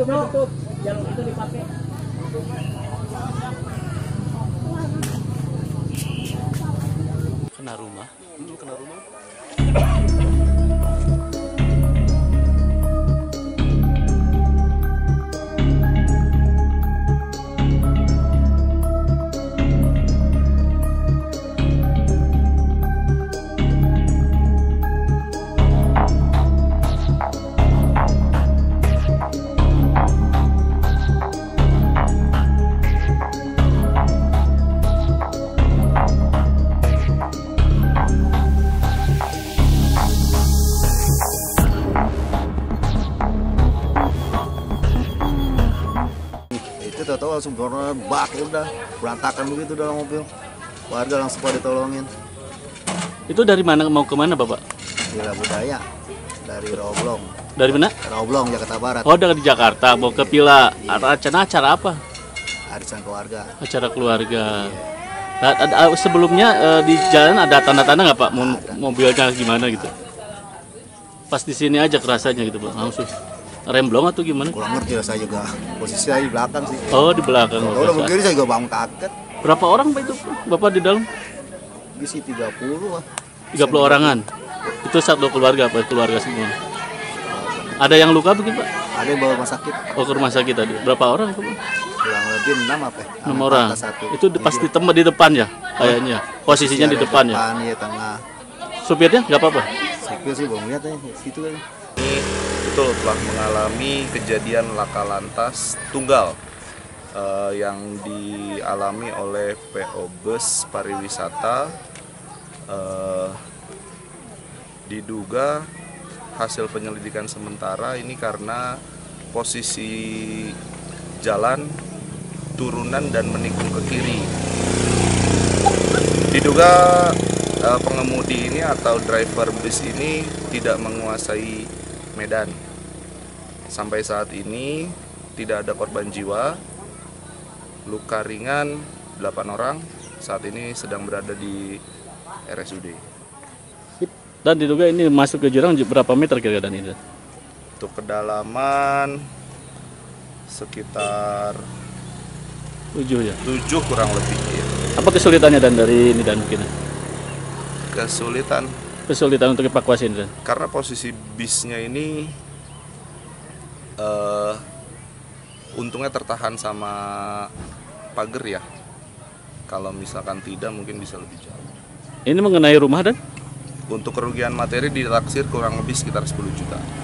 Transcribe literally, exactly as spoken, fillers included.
tutup, yang itu dipakai. Kena rumah. Hmm, kena rumah. Tahu langsung corona bak ya udah berantakan begitu dalam mobil, warga langsung pada ditolongin. Itu dari mana mau ke mana Bapak? Gila Budaya dari Roblong. Dari mana? Roblong, Jakarta Barat. Oh, dari Jakarta mau ke Pila. Acara acara apa? Arisan keluarga. Acara keluarga. Nah, ada, sebelumnya eh, di jalan ada tanda-tanda nggak Pak? Mo mobilnya gimana gitu? Pas di sini aja kerasanya gitu Pak, langsung. Remblong atau gimana? Kurang ngerti lah saya juga. Posisi saya di belakang sih. Oh, di belakang. Kalau udah begini saya juga bangun kaget. Berapa orang Pak itu? Bapak di dalam? Isi tiga puluh lah. tiga puluh orangan. Itu satu keluarga Pak, keluarga semua. Ada yang luka begitu Pak? Ada yang bawa rumah sakit. Oh, ke rumah sakit tadi. Berapa orang Pak? Kurang lebih enam apa? enam orang. Satu. Itu pas di tempat di depan ya kayaknya. Posisinya di depan ya. Depan ya, tengah. Supirnya nggak apa-apa? Supir sih belum lihat ya, situ kan. Betul telah mengalami kejadian laka lantas tunggal uh, yang dialami oleh P O Bus Pariwisata. Uh, diduga hasil penyelidikan sementara ini karena posisi jalan turunan dan menikung ke kiri. Diduga uh, pengemudi ini atau driver bus ini tidak menguasai medan. Sampai saat ini tidak ada korban jiwa, luka ringan delapan orang, saat ini sedang berada di R S U D. Dan diduga ini masuk ke jurang berapa meter kira-kira ini? Untuk kedalaman sekitar tujuh ya? tujuh kurang lebih. Ya. Apa kesulitannya dan dari ini dan mungkin? Kesulitan. Kesulitan untuk evakuasi ini dan? Karena posisi bisnya ini uh, untungnya tertahan sama pagar ya. Kalau misalkan tidak mungkin bisa lebih jauh. Ini mengenai rumah dan? Untuk kerugian materi ditaksir kurang lebih sekitar sepuluh juta.